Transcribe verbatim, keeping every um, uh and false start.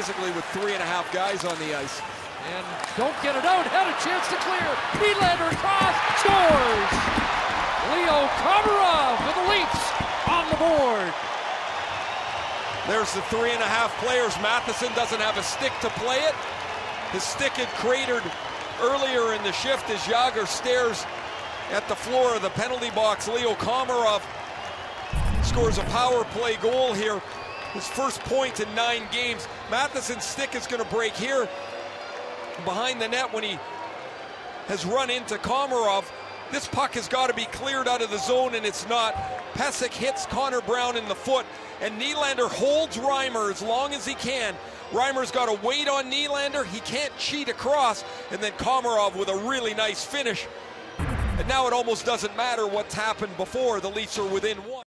physically with three and a half guys on the ice. And don't get it out, had a chance to clear. Nylander across, scores! Leo Komarov with the Leafs on the board. There's the three and a half players. Matheson doesn't have a stick to play it. His stick had cratered earlier in the shift as Jagr stares at the floor of the penalty box. Leo Komarov scores a power play goal here. His first point in nine games. Matheson's stick is going to break here behind the net when he has run into Komarov. This puck has got to be cleared out of the zone, and it's not. Pesek hits Connor Brown in the foot, and Nylander holds Reimer as long as he can. Reimer's got to wait on Nylander. He can't cheat across, and then Komarov with a really nice finish. And now it almost doesn't matter what's happened before. The Leafs are within one.